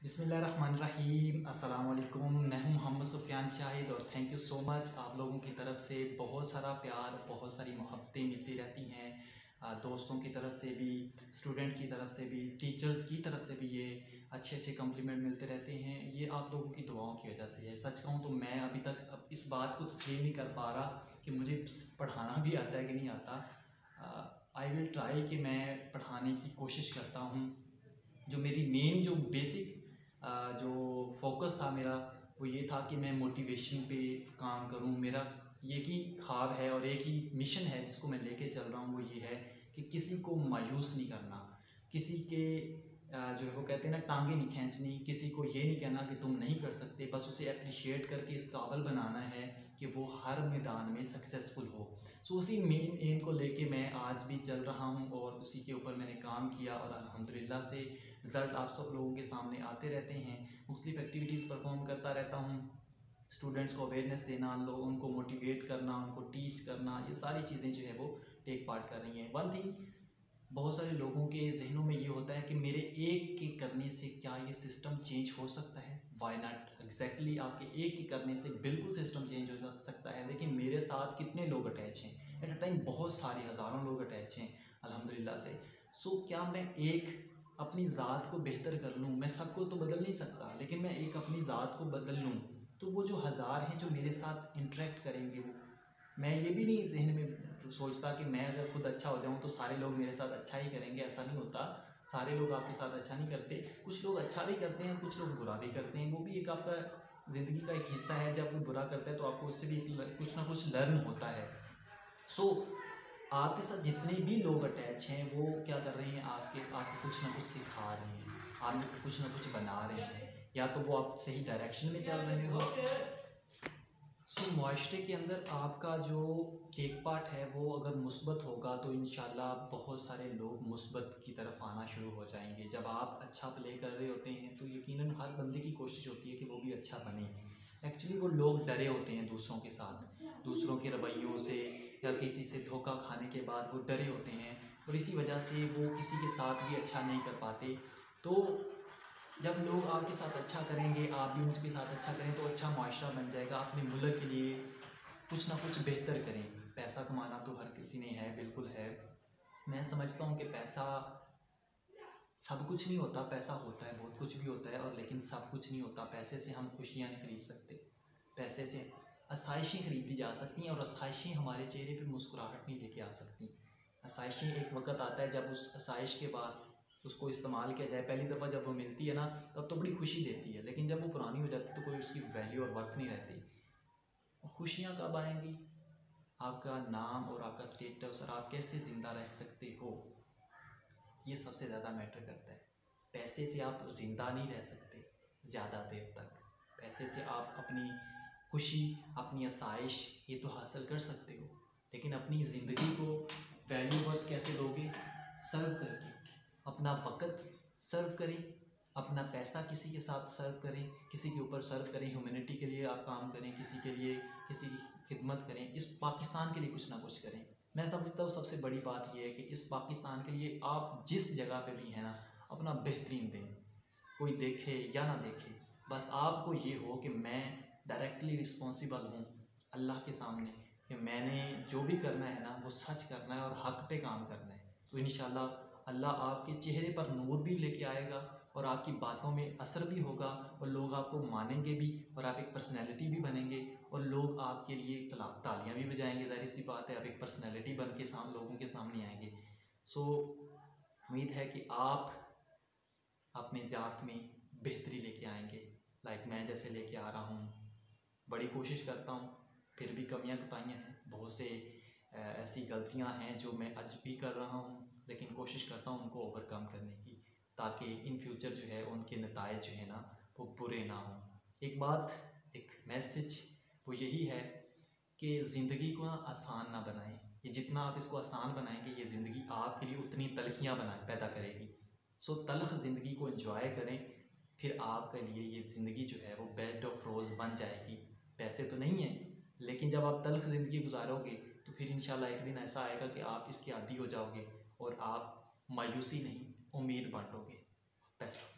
बिस्मिल्लाहिर्रहमानिर्रहीम। अस्सलाम वालेकुम। मैं हूं मोहम्मद सुफियान शाहिद और थैंक यू सो मच। आप लोगों की तरफ से बहुत सारा प्यार, बहुत सारी मोहब्बतें मिलती रहती हैं। दोस्तों की तरफ से भी, स्टूडेंट की तरफ से भी, टीचर्स की तरफ से भी ये अच्छे अच्छे कम्प्लीमेंट मिलते रहते हैं। ये आप लोगों की दुआओं की वजह से है। सच कहूँ तो मैं अभी तक अब इस बात को तस्लीम नहीं कर पा रहा कि मुझे पढ़ाना भी आता है कि नहीं आता। आई विल ट्राई कि मैं पढ़ाने की कोशिश करता हूँ। जो मेरी मेन जो बेसिक जो फोकस था मेरा, वो ये था कि मैं मोटिवेशन पे काम करूं। मेरा एक ही ख्वाब है और एक ही मिशन है जिसको मैं लेके चल रहा हूं। वो ये है कि किसी को मायूस नहीं करना, किसी के जो है वो कहते हैं ना, टांगे नहीं खींचनी, किसी को ये नहीं कहना कि तुम नहीं कर सकते। बस उसे अप्रिशिएट करके इस काबिल बनाना है कि वो हर मैदान में सक्सेसफुल हो। सो उसी मेन एम को लेके मैं आज भी चल रहा हूँ और उसी के ऊपर मैंने काम किया और अल्हम्दुलिल्लाह से रिज़ल्ट आप सब लोगों के सामने आते रहते हैं। मुख्तलिफ़ एक्टिविटीज़ परफॉर्म करता रहता हूँ। स्टूडेंट्स को अवेयरनेस देना, लोग उनको मोटिवेट करना, उनको टीच करना, ये सारी चीज़ें जो है वो टेक पार्ट कर रही हैं। वन थिंग, बहुत सारे लोगों के जहनों में ये होता है कि मेरे एक के करने से क्या ये सिस्टम चेंज हो सकता है। Why not. एग्जैक्टली आपके एक के करने से बिल्कुल सिस्टम चेंज हो सकता है। लेकिन मेरे साथ कितने लोग अटैच हैं? एट अ टाइम बहुत सारे हज़ारों लोग अटैच हैं अल्हम्दुलिल्लाह से। सो क्या मैं एक अपनी ज़ात को बेहतर कर लूँ? मैं सबको तो बदल नहीं सकता, लेकिन मैं एक अपनी ज़ात को बदल लूँ तो वो जो हज़ार हैं जो मेरे साथ इंटरेक्ट करेंगे, वो मैं ये भी नहीं जहन में सोचता कि मैं अगर खुद अच्छा हो जाऊं तो सारे लोग मेरे साथ अच्छा ही करेंगे। ऐसा नहीं होता। सारे लोग आपके साथ अच्छा नहीं करते। कुछ लोग अच्छा भी करते हैं, कुछ लोग बुरा भी करते हैं। वो भी एक आपका ज़िंदगी का एक हिस्सा है। जब कोई बुरा करता है तो आपको उससे भी कुछ ना कुछ लर्न होता है। सो आपके साथ जितने भी लोग अटैच हैं वो क्या कर रहे हैं? आपको कुछ ना कुछ सिखा रहे हैं, आपको कुछ ना कुछ बना रहे हैं। या तो वो आप सही डायरेक्शन में चल रहे हो। मुआशरे के अंदर आपका जो टेक पार्ट है वो अगर मुस्बत होगा तो इंशाल्लाह बहुत सारे लोग मुस्बत की तरफ आना शुरू हो जाएंगे। जब आप अच्छा प्ले कर रहे होते हैं तो यकीनन हर बंदे की कोशिश होती है कि वो भी अच्छा बने। एक्चुअली वो लोग डरे होते हैं दूसरों के साथ, दूसरों के रवैयों से, या किसी से धोखा खाने के बाद वो डरे होते हैं और इसी वजह से वो किसी के साथ भी अच्छा नहीं कर पाते। तो जब लोग आपके साथ अच्छा करेंगे, आप भी उनके साथ अच्छा करें तो अच्छा माशरा बन जाएगा। अपने मुल्क के लिए कुछ ना कुछ बेहतर करें। पैसा कमाना तो हर किसी ने है, बिल्कुल है। मैं समझता हूँ कि पैसा सब कुछ नहीं होता। पैसा होता है, बहुत कुछ भी होता है, और लेकिन सब कुछ नहीं होता। पैसे से हम खुशियाँ नहीं खरीद सकते। पैसे से आसाइशें खरीदी जा सकती हैं और आसाइशें हमारे चेहरे पर मुस्कुराहट नहीं लेके आ सकती। आसाइशें एक वक्त आता है जब उस आसाइश के बाद उसको इस्तेमाल किया जाए। पहली दफ़ा जब वो मिलती है ना, तब तो बड़ी खुशी देती है, लेकिन जब वो पुरानी हो जाती है तो कोई उसकी वैल्यू और वर्थ नहीं रहती। और खुशियाँ कब आएंगी? आपका नाम और आपका स्टेटस और आप कैसे ज़िंदा रह सकते हो, ये सबसे ज़्यादा मैटर करता है। पैसे से आप ज़िंदा नहीं रह सकते ज़्यादा देर तक। पैसे से आप अपनी खुशी, अपनी आसाइश ये तो हासिल कर सकते हो, लेकिन अपनी ज़िंदगी को वैल्यू वर्थ कैसे दोगे? सर्व करके। अपना वक़्त सर्व करें, अपना पैसा किसी के साथ सर्व करें, किसी के ऊपर सर्व करें, ह्यूमैनिटी के लिए आप काम करें, किसी के लिए किसी की खिदमत करें, इस पाकिस्तान के लिए कुछ ना कुछ करें। मैं समझता हूँ सबसे बड़ी बात यह है कि इस पाकिस्तान के लिए आप जिस जगह पे भी हैं ना, अपना बेहतरीन दें। कोई देखे या ना देखे, बस आपको ये हो कि मैं डायरेक्टली रिस्पॉन्सिबल हूँ अल्लाह के सामने कि मैंने जो भी करना है ना वो सच करना है और हक़ पे काम करना है। तो इंशाल्लाह अल्लाह आपके चेहरे पर नूर भी लेके आएगा और आपकी बातों में असर भी होगा और लोग आपको मानेंगे भी और आप एक पर्सनैलिटी भी बनेंगे और लोग आपके लिए तालियां भी बजाएंगे। ज़ाहिर सी बात है, आप एक पर्सनैलिटी बन के लोगों के सामने आएंगे। सो उम्मीद है कि आप अपने ज़ात में बेहतरी लेके आएंगे, लाइक मैं जैसे लेके आ रहा हूँ। बड़ी कोशिश करता हूँ, फिर भी कमियाँ कुताहियाँ हैं, बहुत से ऐसी गलतियाँ हैं जो मैं आज भी कर रहा हूँ, लेकिन कोशिश करता हूँ उनको ओवरकम करने की, ताकि इन फ्यूचर जो है उनके नतायज जो है ना वो बुरे ना हों। एक बात, एक मैसेज वो यही है कि ज़िंदगी को ना आसान ना बनाएं। ये जितना आप इसको आसान बनाएंगे, ये ज़िंदगी आपके लिए उतनी तलखियाँ पैदा करेगी। सो तलख ज़िंदगी को एंजॉय करें, फिर आपके लिए ये ज़िंदगी जो है वो बेड ऑफ रोज़ बन जाएगी। पैसे तो नहीं है, लेकिन जब आप तलख ज़िंदगी गुजारोगे तो फिर इंशाल्लाह एक दिन ऐसा आएगा कि आप इसके आदी हो जाओगे और आप मायूसी नहीं, उम्मीद बांटोगे। बेस्ट।